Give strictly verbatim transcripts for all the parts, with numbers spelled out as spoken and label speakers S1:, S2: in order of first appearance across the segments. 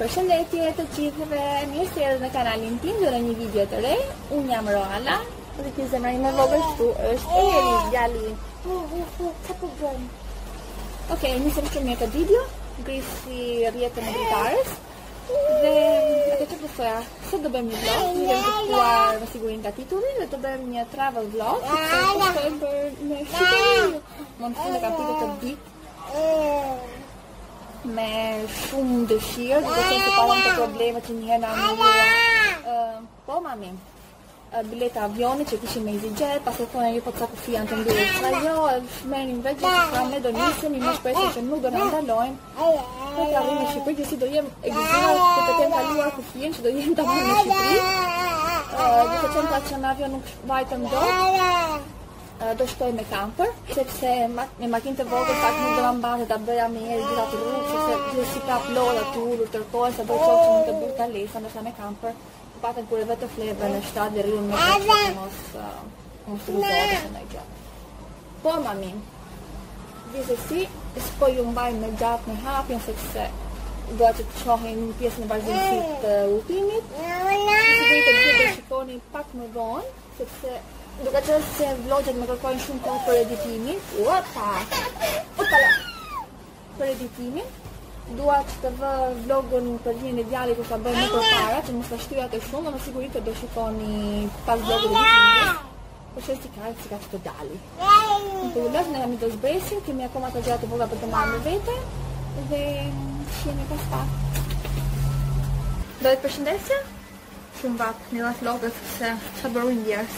S1: Përshëndetje të gjithëve, mirë se erdhët në kanalin tim, dhe në një video të re. Unë jam Roala, dhe kjo zemra ime vogël këtu është Eri, djali. Çfarë po bën? Okej, nisem shumë mirë këtë video, grisi rrjetën e dritares. Dhe atë që pësoja, sot do bëjmë një vlog, një kemi kuptuar me sigurin nga titulli, dhe të bëjmë një travel vlog, sepse të shkojmë për në Shqipëri. Mund të në kapitët të ditë me shumë dëshirë, dhe të qenë të parën të problemet që njëherë në amurua. Po, mami, bileta avionit që kishim me EasyJet, pas e thonë ju po të sakufi janë të ndurë. Sa jo, shmerin veç që pra me do njësëm, i më shpresë që nuk do në ndalojnë. Po të arrim në Shqipëri, që si do jem egzizuar, që të kemë kaluar kufien, që do jem të marrë në Shqipëri. Dhe të qenë ta që në avion nuk vajtëm do. Do shkoj me camper, sepse me makinë të vogël pak nuk do më mbante ta bëja me herë gjitha të rrugë, sepse gjithë si ka plodha të ullur, tërkohen, sa do qofë që nuk të bërë kalesa, nështë me camper, të patën kur e vetë të fleve në shtatë dhe rriun me të që mos mos të rruzore që në gjatë. Po, mami, gjithësi, s'po ju mbaj me gjatë në hapjen, sepse doa që të shohin një pjesë në vazhdimësit të udhimit. Sigurit të gjithë do shikoni pak më vonë, sepse duke qenë se vlogjet më kërkojnë shumë kohë për editimin. Opa! Opala! Për editimin. Dua që të vë vlogun për linjën e djalit kur ta bëj më përpara, që mos ta shtyja të shumë, dhe më sigurisht të do shikoni pas vlogut e editimit. Po që si ka, si ka që të dali. Në të ullëf, ne kemi të zbresin, kemi akoma të gjatë të vogla për të marrë me vete, dhe shjeni pas pak. Do të përshëndesja? Shumë vap, një dhe vlogët, se që bërru njërës.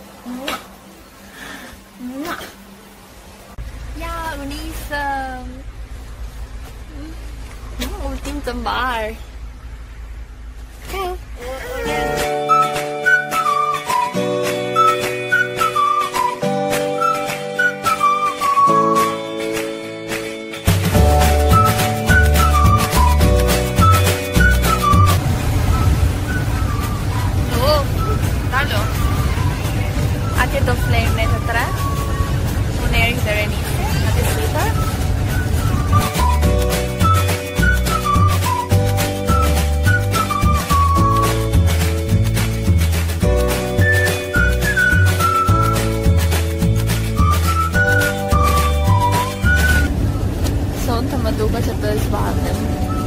S1: Ja, unisëm ultim të mbarë. Atje do flejmë ne të tre, unë Erik dhe Renise, në të sitër. Sonë të më duke që të zbardem.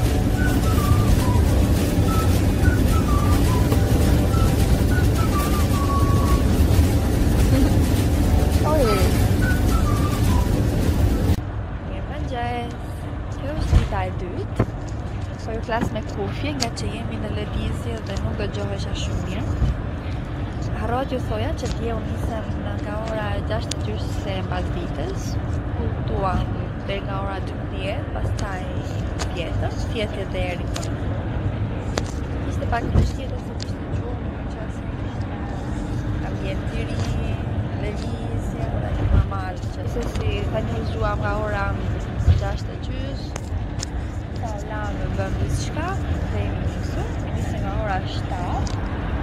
S1: Po ju flas me kufje nga që jemi në lëvizje dhe nuk do gjohesha shumë mirë. Harroj t'ju thoja që dje u nisem nga ora gjashtë e gjysmë se mbas ditës, kultuam deri nga ora dymbëdhjetë, pastaj pjetëm, pjetë dhe eri. Ishte pak në vështirë se kishte gjumë, në qasë kishte ambient i ri, lëvizje, dhe një normal që se si ka një zhuam nga ora gjashtë e gjysmë. Ta lamë bëm diçka dhe jemi njësë, mi njësë nga ora shtatë.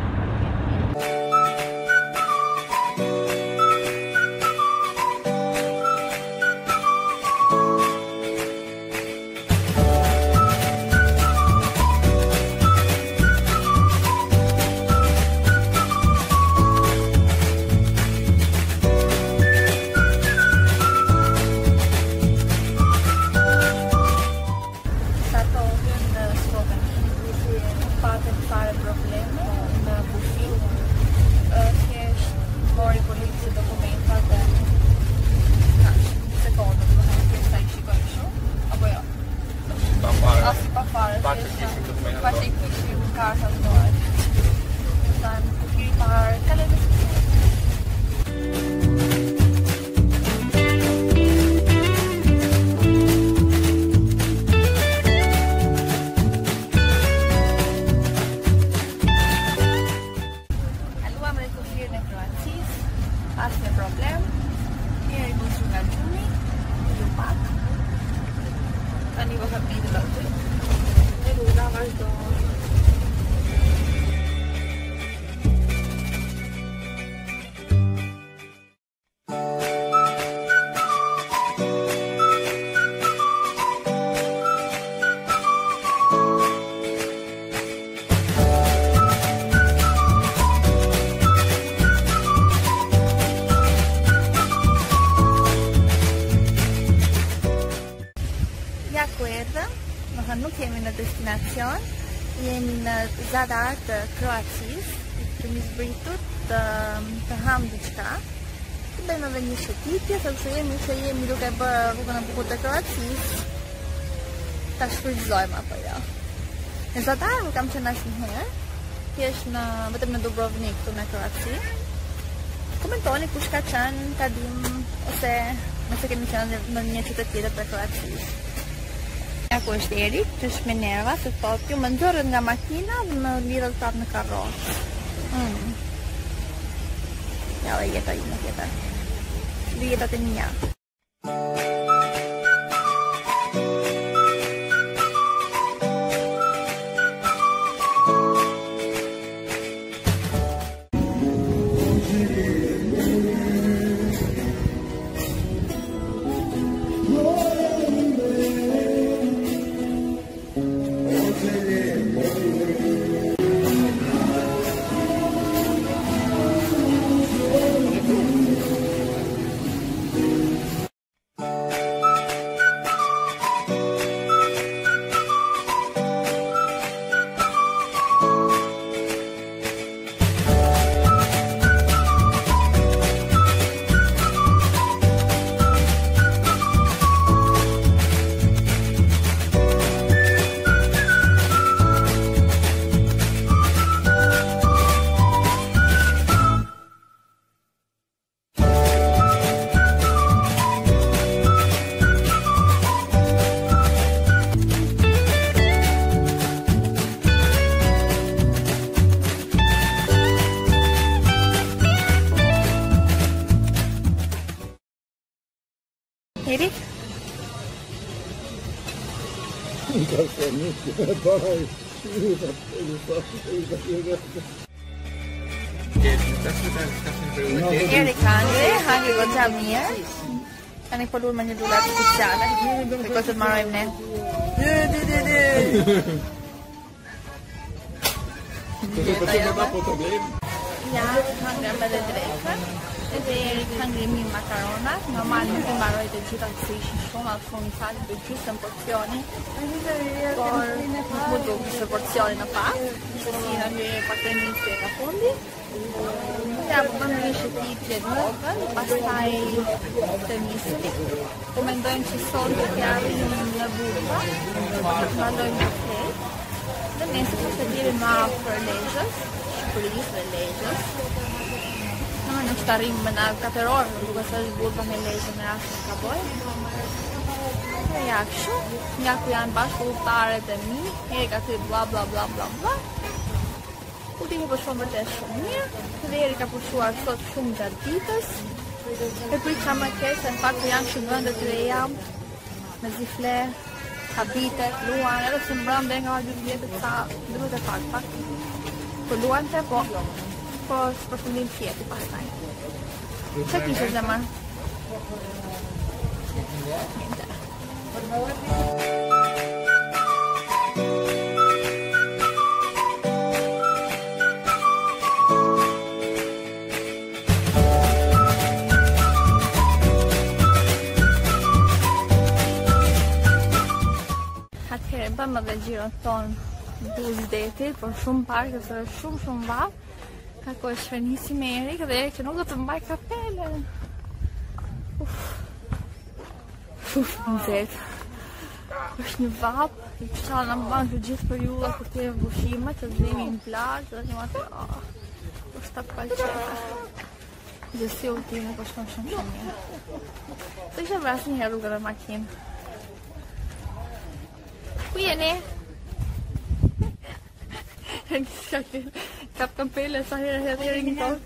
S1: Asnjë problem. Njeri nisur nga gjumi, ju pak. Tani po kam një të aty. Dhe rruga vazhdon. ku erdhëm, do thënë nuk jemi në destinacion, jemi në Zadar të Kroacisë, kemi zbritur të, të ham diçka. Të bëjmë edhe një shëtitje, sepse jemi që jemi duke bërë rrugën e bukur të Kroacisë, ta shfrytëzojmë apo jo. Në Zadar nuk kam qenë asnjëherë, thjesht në vetëm në Dubrovnik këtu në Kroaci. Komentoni kush ka qenë, ta dim, ose nëse kemi qenë në një qytet tjetër të Kroacisë. Ja ku është Eri, që është me nerva, se thotë ju më nxorët nga makina dhe më lidhet prapë në karrocë. Mm. Ja dhe jeta ime tjetër. Dhe jetat e mia. Eri? Eri ka hangri, hangri goxha mirë. Tani po lur me një lullat speciale, se ko që të marrojmë ne. Dë, dë, dë, dë. Ja, hangri me dhe drekën. Edhe Eri hangri mirë makaronat, normal nuk i mbaroj të gjitha se ishin shumë, atë shumë i falë për gjysën porcioni, por nuk mu du kështë porcioni në pak, që si në një pak të njësë e ka fundi. Ja, po bëmë një shëtitje të mëtën, pastaj të njësë. Po mendojmë që sonë të t'javim në burba, të mandojmë në fejt, dhe nesë që të diri më afër Lezhës, Shqipërisë dhe Lezhës. Në në shtarim më në katër orë, duke së është burba me Lezhën në rashtë në kaboj. Dhe ja këshu, nga ku janë bashkë udhëtarët e mi, e ka ty bla bla bla bla bla. Udhimi po shumë vërtet shumë mirë, dhe Eri ka pushuar sot shumë gjatë ditës. E priqa më keq, se në faktë janë shumë vëndet të reja, me zifle, habitet, luan, edhe se mbram dhe nga dy vjetët sa drut e pak, pak. Po luante, po, po së përfundim fjeti pastaj. Që kishe zemër? Njënte. Atëherë bëmë dhe gjiron tonë buzdetit, por shumë parë, kësë është shumë shumë vapë. Ka ko është shvenisi me Erik dhe Erik që nuk do të mbaj kapele. Uf, uf, në zetë. është një vapë, i qëta në mbanë të gjithë për julla kur të e vëshima, që të dhemi në plajë, dhe që ma të, oh, është ta palqeta. Gjësi u time, po shkon shumë shumë mirë. Të ishe vrasë një herë rrugë dhe makinë. Ku jeni? Kap kampele sa herë herë herë një tonë.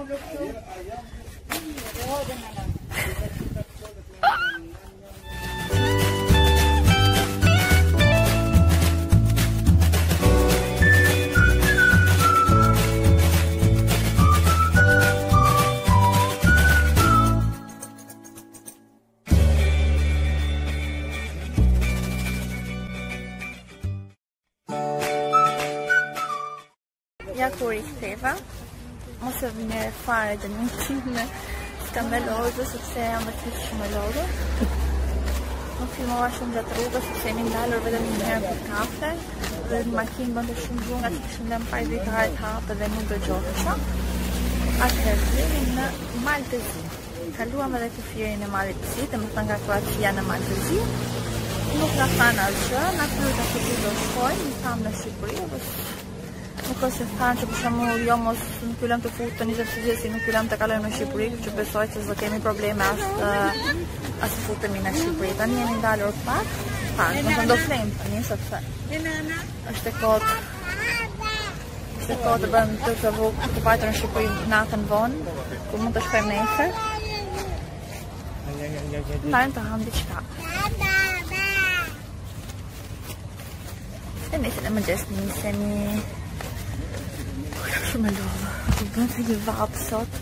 S1: Ja kur i ktheva, mos e vine fare të një tim në skandalozë, sepse jam dhe kishë shumë lodhë. Ok, filmova shumë gjatë rrugës, sepse jemi ndalur vetëm një herë për kafe dhe në makinë bënte shumë gjumë, aty kishim lënë pa dritare të hapë dhe nuk dëgjohesha. Atëherë jemi në Maltezi. Kaluam edhe kufirin e Malit të Zi, domethënë nga Kroacia në Maltezi. Nuk na thanë asgjë, na pyetën se ku do shkojmë, i thamë në Shqipëri, nuk është se thanë që për shembull jo mos nuk ky lëm të futeni sepse si nuk ky lëm të kalojmë në Shqipëri, që besoj se do kemi probleme as as të futemi në Shqipëri. Tani jemi ndalur pak, pak, do të flem tani sepse është e kotë. Është e kotë të bëjmë të të vogël të pajtër në Shqipëri natën vonë, ku mund të shkojmë nesër. Ndajmë të ham diçka. E nesër e mëngjes nisemi. Shumë e lovë, të bëndë të një vapë sot.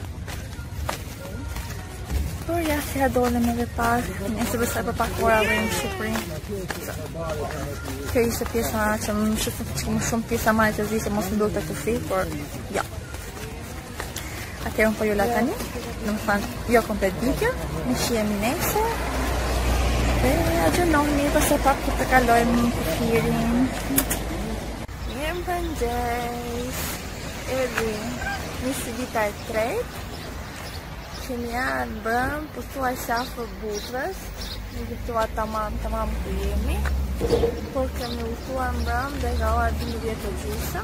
S1: Por ja, si ha dolem edhe pak, nëse përsa për pak ora dhe në Shqipëri. Kjo ishte pjesa që më shumë shumë pjesa ma e të zi se mos më do të kufi, por ja. Atëherë unë po ju la tani, në më thanë, jo komplet dikja, në shihemi nesër. Dhe agjënohemi, përse pak të të kalojmë në kufirin. Mirë mëngjes. Edhe nisi dita e tretë, që një janë brëm, përstuaj shafë butrës, në gjithua tamam, tamam ku jemi, por kemi ushtuar në brëm dhe nga ora dymbëdhjetë të gjysmë.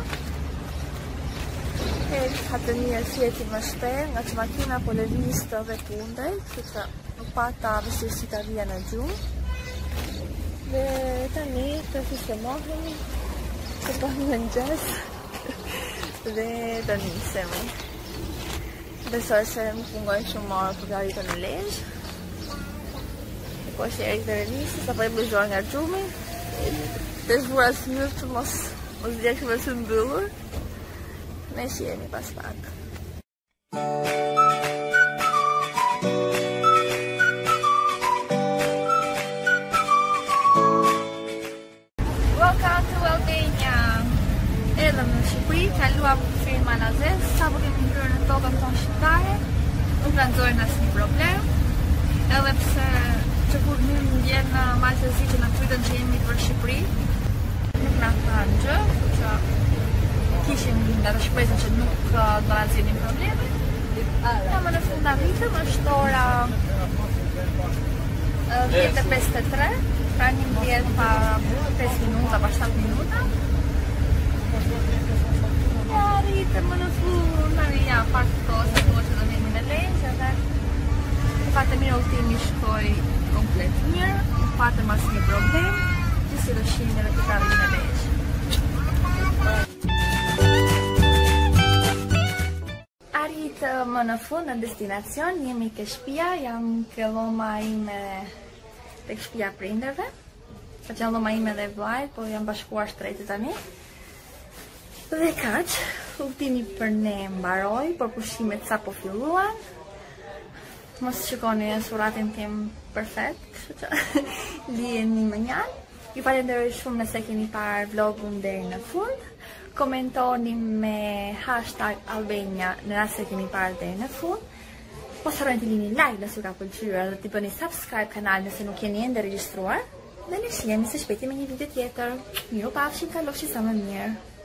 S1: E hatë mirë fjeti më shpejt, nga që makina po lëvizte dhe kundej, që që nuk pata vështirësi ta vija në gjumë. Dhe tani të sistemohemi, të bëjmë mëngjes. Dhe të nisemi. Besoj se më pungoj shumë marë për garitë në lejsh. Po është e rikë dhe renisi, sa për e blëzor nga gjumi. Të zhvura së njërë që mos mos dhjekë me së mbyllur. Ne shihemi pas pak. Welcome to Albania. Edhe në Shqipëri, kaluam kufirin Malazes, sa po kemi ndryrë në tokën tonë shqiptare, nuk na nxorën asnjë problem, edhe pse që kur një më vjen në Maltezi që na pyetën që jemi për Shqipëri, nuk na thanë gjë, që kishim nga të shpresën që nuk do na zgjidhin probleme. Ja më në fund arritëm, është ora dhjetë e pesëdhjetë e tre, pra njëmbëdhjetë pa pesë minuta, pa shtatë minuta. Ja, rritëm më në fund, tani ja, pak të kohë se duhet që do jemi në Lezhë, edhe në fatë mirë udhtimi shkoi komplet mirë, nuk patëm asnjë problem, gjithsesi do shihemi edhe këtë javë në Lezhë. Arritëm më në fund në destinacion, jemi ke shtëpia, jam ke dhoma ime tek shtëpia prindërve, që janë dhoma ime dhe vllajt, po jam bashkuar shtrejti tani. Dhe kaq, udhtimi për ne mbaroi, por pushimet sa po filluan. Mos shikoni suratin tim perfekt, kështu që liheni më njëherë. Ju falenderoj shumë nëse keni parë vlogun deri në fund. Komentoni me hashtag Albania në rast se keni parë deri në fund. Mos harroni të lini like nëse ju ka pëlqyer dhe të bëni subscribe kanalin nëse nuk jeni ende regjistruar. Dhe ne shihemi së shpejti me një video tjetër. Mirupafshim, kalofshi sa më mirë.